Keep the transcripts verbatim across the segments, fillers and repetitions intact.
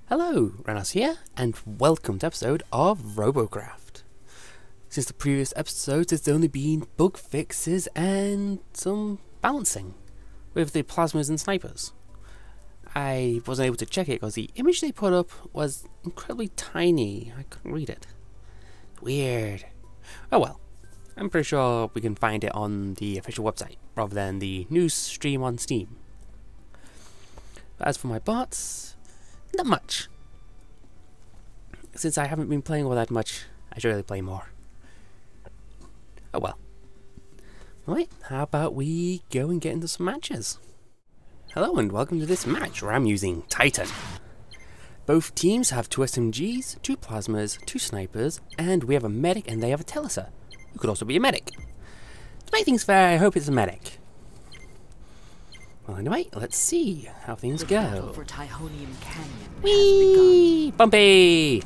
Hello, Ranos here, and welcome to episode of Robocraft. Since the previous episodes, it's only been bug fixes and some balancing with the plasmas and snipers. I wasn't able to check it because the image they put up was incredibly tiny. I couldn't read it. Weird. Oh well, I'm pretty sure we can find it on the official website rather than the news stream on Steam. But as for my bots, not much. Since I haven't been playing all that much, I should really play more. Oh well. Right, how about we go and get into some matches? Hello and welcome to this match where I'm using Titan. Both teams have two S M Gs, two plasmas, two snipers, and we have a medic and they have a teleser, who could also be a medic. To make things fair, I hope it's a medic. Well anyway, let's see how things the go. For Tyhonian Canyon Whee! Bumpy!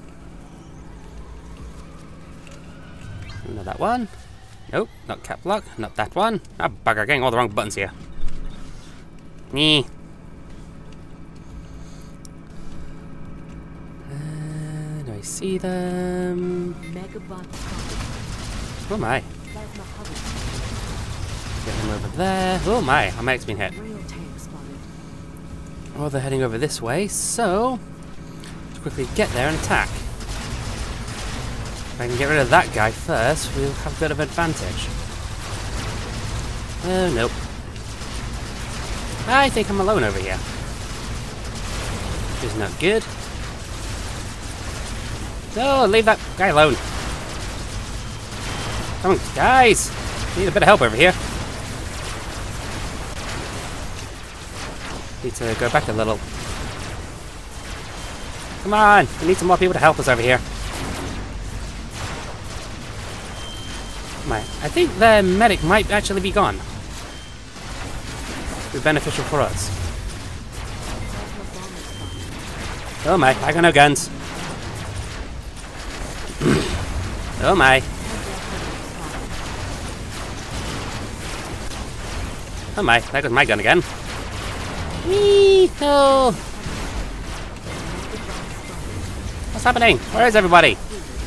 Not that one. Nope, not cap lock. Not that one. Ah, bugger, getting all the wrong buttons here. Nee. Uh, do I see them? Oh my. Get them over there. Oh my, our medic's been hit. Oh, they're heading over this way, so let's quickly get there and attack. If I can get rid of that guy first, we'll have a bit of advantage. Oh, nope. I think I'm alone over here. Which is not good. No, leave that guy alone. Come on, guys! Need a bit of help over here. Need to go back a little. Come on! We need some more people to help us over here. My, I think their medic might actually be gone. Be beneficial for us. Oh my, I got no guns. Oh my. Oh my, there goes my gun again. Whee! No! What's happening? Where is everybody?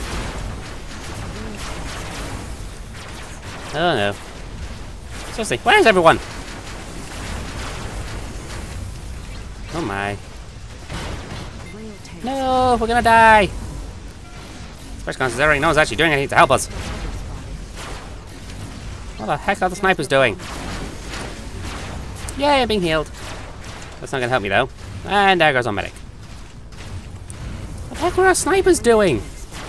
Oh no. Seriously, where is everyone? Oh my. No, we're gonna die! Especially considering no one's actually doing anything to help us. What the heck are the snipers doing? Yay, I'm being healed. That's not gonna help me though. And there goes our medic. What the heck are our snipers doing?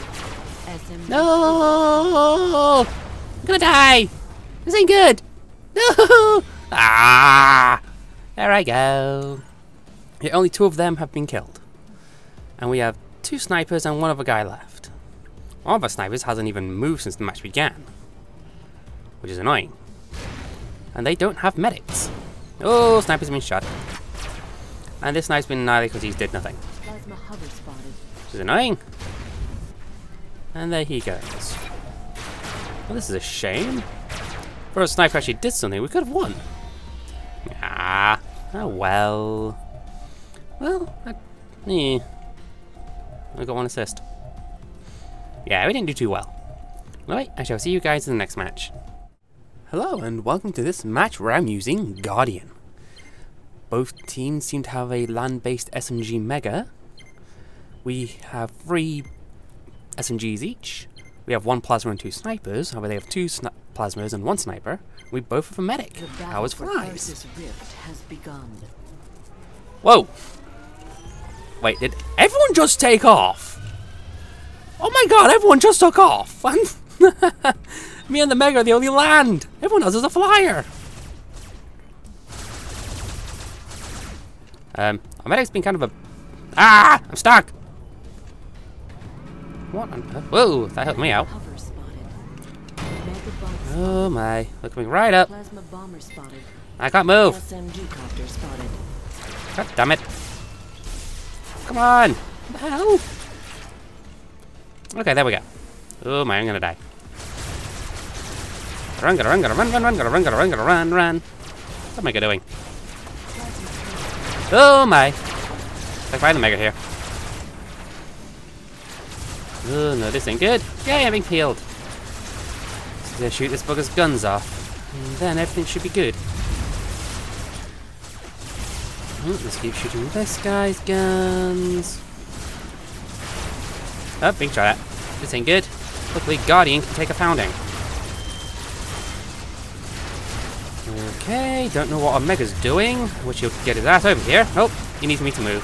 No! I'm gonna die! This ain't good! No! Ah! There I go. Yeah, only two of them have been killed. And we have two snipers and one other guy left. One of our snipers hasn't even moved since the match began. Which is annoying. And they don't have medics. Oh, sniper's been shot. And this sniper's been annihilated because he did nothing. Which is annoying. And there he goes. Well, this is a shame. For a sniper actually did something, we could have won. Ah, oh well. Well, I, eh. I got one assist. Yeah, we didn't do too well. Alright, I shall see you guys in the next match. Hello, and welcome to this match where I'm using Guardian. Both teams seem to have a land-based S M G Mega. We have three S M Gs each. We have one plasma and two snipers. However, they have two sni plasmas and one sniper. We both have a medic. How is flies? Whoa! Wait, did everyone just take off? Oh my god, everyone just took off! Me and the Mega are the only land! Everyone else is a flyer! Um, our medic's been kind of a... Ah! I'm stuck! What on earth? Whoa, that helped me out. Oh my, they're coming right up. I can't move. God damn it. Come on! What the hell? Okay, there we go. Oh my, I'm gonna die. Run, gotta run, gotta run, run, run, gotta run, gotta run, gotta run, run. What am I doing? Oh my! Like, find the Mega here. Oh no, this ain't good. Yay, I'm being healed. So they shoot this bugger's guns off. And then everything should be good. Oh, let's keep shooting this guy's guns. Oh, being shot at. This ain't good. Luckily, Guardian can take a pounding. Okay, don't know what Omega's doing. Wish he'll get his ass over here. Oh, he needs me to move.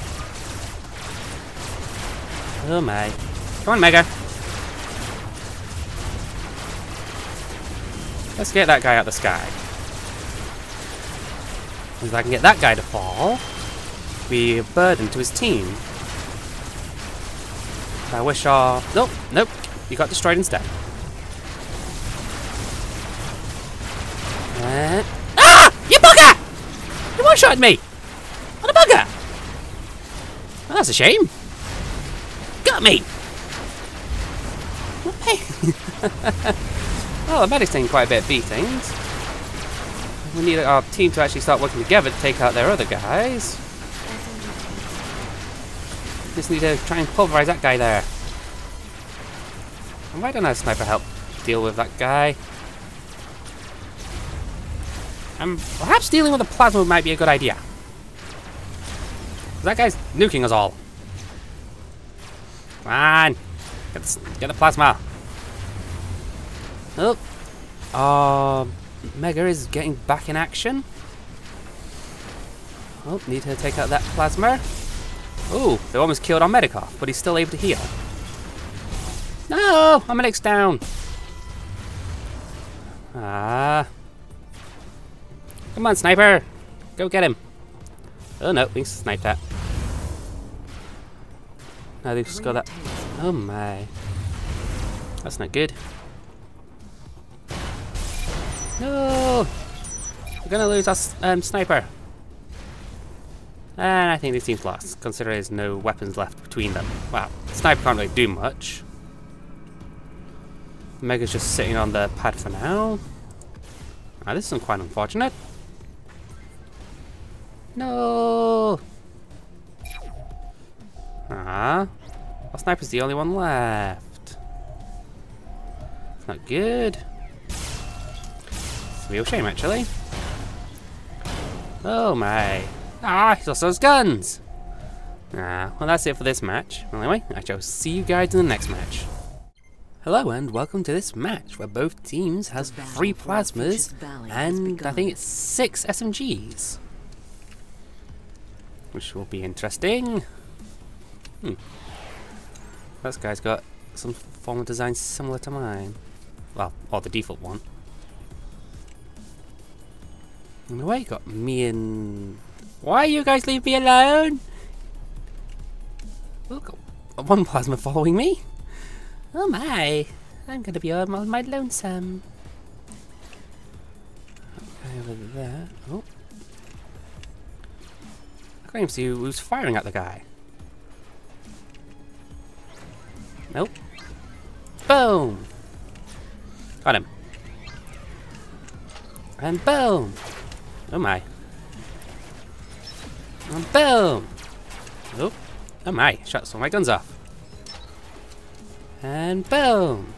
Oh my. Come on, Mega. Let's get that guy out of the sky. If I can get that guy to fall, be a burden to his team. I wish our... Nope, nope. You got destroyed instead. And... Ah! You bugger! You one-shotted me! What a bugger! Well, that's a shame. Got me! Well, the medic's taking quite a bit of beatings. We need our team to actually start working together to take out their other guys. Just need to try and pulverize that guy there. And why don't I sniper help deal with that guy? Um, perhaps dealing with a plasma might be a good idea. That guy's nuking us all. Come on! Get the, get the plasma! Oh! Uh, Mega is getting back in action. Oh, need to take out that plasma. Oh, they almost killed our Medikov, but he's still able to heal. No! Our medic's down! Ah. Come on, sniper! Go get him! Oh no, he's sniped at. Now they've just got that. Oh my. That's not good. No! We're gonna lose our um, sniper. And I think this team's lost, considering there's no weapons left between them. Wow, sniper can't really do much. Mega's just sitting on the pad for now. Ah, this is quite unfortunate. No! Ah, our sniper's the only one left. It's not good. It's a real shame, actually. Oh my. Ah, he's lost those guns! Ah, well that's it for this match. Well, anyway, I shall see you guys in the next match. Hello and welcome to this match where both teams has three plasmas and I think it's six S M Gs. Which will be interesting. Hmm. This guy's got some form of design similar to mine. Well, or the default one. Anyway, got me and... Why you guys leave me alone? Look, one plasma following me. Oh my, I'm gonna be on my lonesome. Okay, over there. Oh. I can't even see who's firing at the guy. Nope. Boom! Got him. And boom! Oh my. And boom! Oh, oh my, shot some of my guns off. And boom!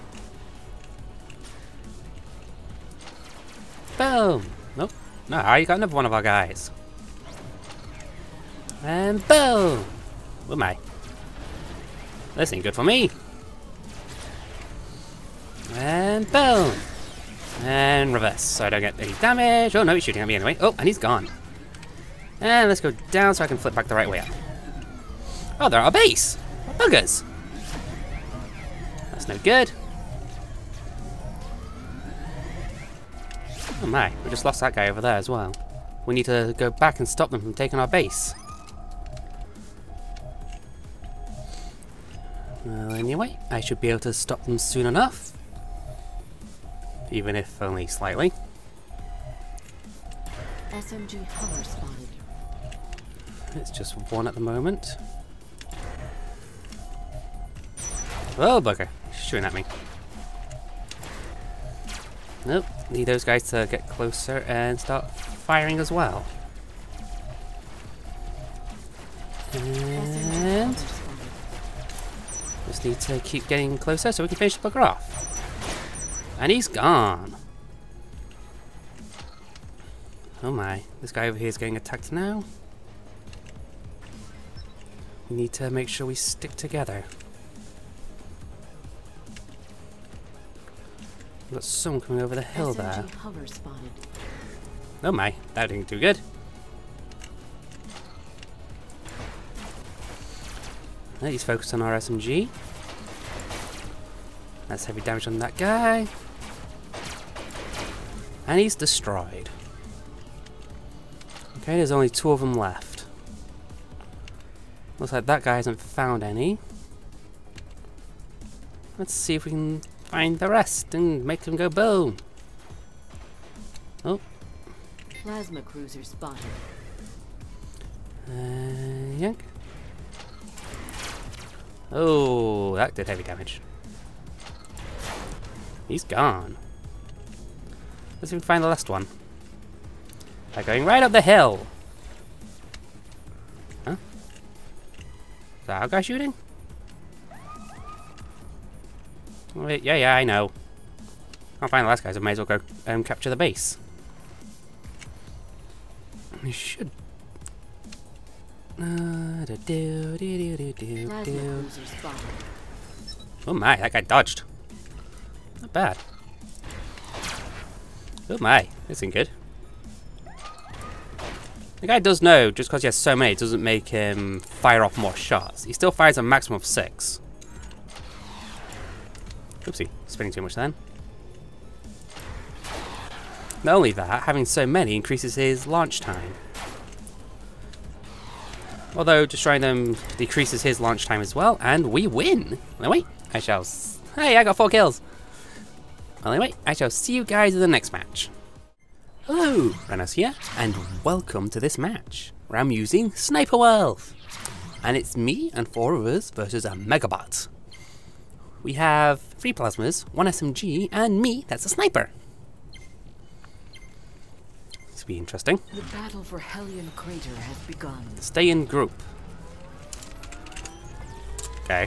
Boom! Nope. No, you got another one of our guys. And boom! Oh my. This ain't good for me. And boom! And reverse, so I don't get any damage. Oh no, he's shooting at me anyway. Oh, and he's gone. And let's go down so I can flip back the right way up. Oh, they're at our base! What buggers! That's no good. Oh my, we just lost that guy over there as well. We need to go back and stop them from taking our base. Well, anyway, I should be able to stop them soon enough. Even if only slightly. S M G hover spotted. It's just one at the moment. Oh, bugger. He's shooting at me. Nope. Need those guys to get closer and start firing as well. And... Just need to keep getting closer so we can finish the bugger off. And he's gone. Oh my, this guy over here is getting attacked now. We need to make sure we stick together. We've got someone coming over the hill there. Hover spotted. Oh my, that didn't do good. He's focused on our S M G. That's heavy damage on that guy. And he's destroyed. Okay, there's only two of them left. Looks like that guy hasn't found any. Let's see if we can find the rest and make them go boom. Oh. Plasma cruiser spotted. Uh, yank. Oh, that did heavy damage. He's gone. Let's see if we can find the last one. They're going right up the hill. Huh? Is that our guy shooting? Wait, yeah, yeah, I know. I'll find the last guy, so I may as well go um, capture the base. We should. Uh, do, do, do, do, do, do. Oh my, that guy dodged. Not bad. Oh my, this ain't good. The guy does know, just because he has so many, it doesn't make him fire off more shots. He still fires a maximum of six. Oopsie, spinning too much then. Not only that, having so many increases his launch time. Although destroying them decreases his launch time as well, and we win! No wait, I shall... S hey, I got four kills! Well, anyway, I shall see you guys in the next match. Hello, Ranos here, and welcome to this match, where I'm using Sniper World. And it's me and four of us versus a Megabot. We have three plasmas, one S M G, and me, that's a sniper. This will be interesting. The battle for Hellion Crater has begun. Stay in group. Okay.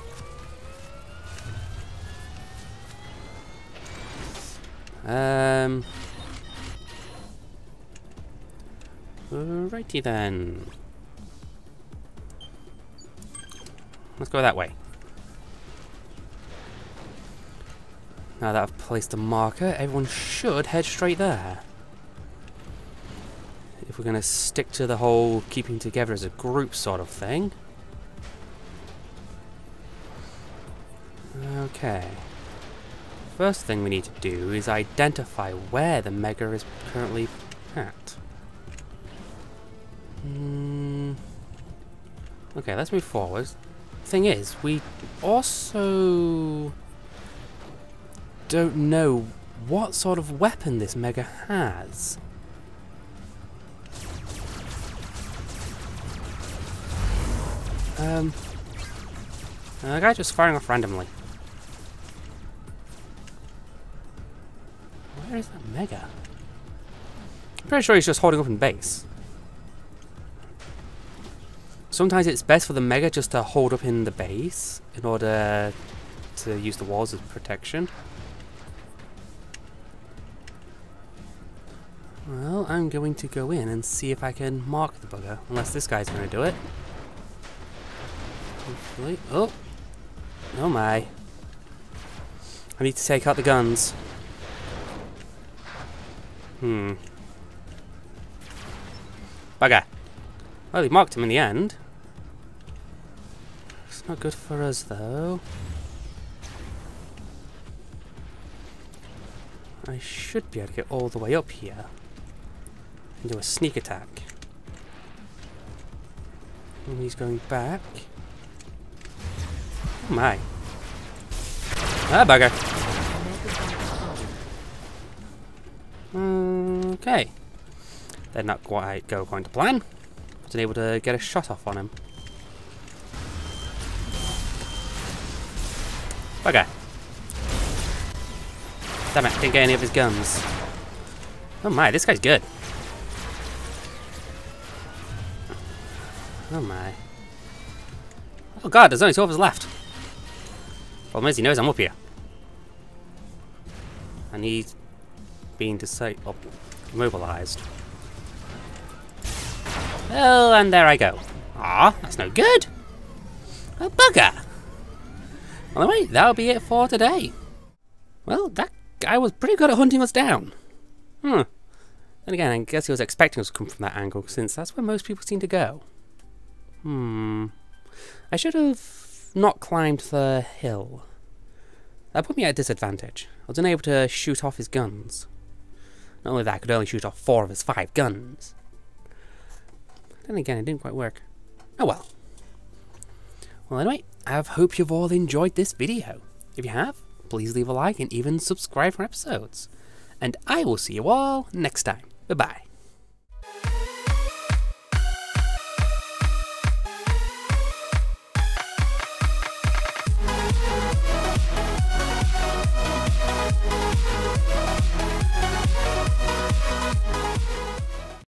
Um. Alrighty then. Let's go that way. Now that I've placed a marker, everyone should head straight there. If we're going to stick to the whole keeping together as a group sort of thing. Okay. First thing we need to do is identify where the Mega is currently at. Mm. Okay, let's move forward. Thing is, we also don't know what sort of weapon this Mega has. Um, the guy just firing off randomly. Where is that Mega? I'm pretty sure he's just holding up in base. Sometimes it's best for the Mega just to hold up in the base in order to use the walls as protection. Well, I'm going to go in and see if I can mark the bugger, unless this guy's going to do it. Hopefully. Oh! Oh my. I need to take out the guns. Hmm. Bugger. Well, he marked him in the end. It's not good for us, though. I should be able to get all the way up here and do a sneak attack. And he's going back. Oh my. Ah, bugger. Okay. Did not quite go according to plan. Wasn't able to get a shot off on him. Bugger. Damn it, didn't get any of his guns. Oh my, this guy's good. Oh my. Oh god, there's only two of us left. Problem is, he knows I'm up here. And he's being disa- oh, immobilized. Oh, and there I go. Ah, that's no good. A bugger. Well, anyway, that'll be it for today. Well, that guy was pretty good at hunting us down. Hmm. Then again, I guess he was expecting us to come from that angle, since that's where most people seem to go. Hmm. I should have not climbed the hill. That put me at a disadvantage. I was unable to shoot off his guns. Not only that, I could only shoot off four of his five guns. Then again, it didn't quite work. Oh well. Well anyway, I hope you've all enjoyed this video. If you have, please leave a like and even subscribe for episodes. And I will see you all next time. Bye bye.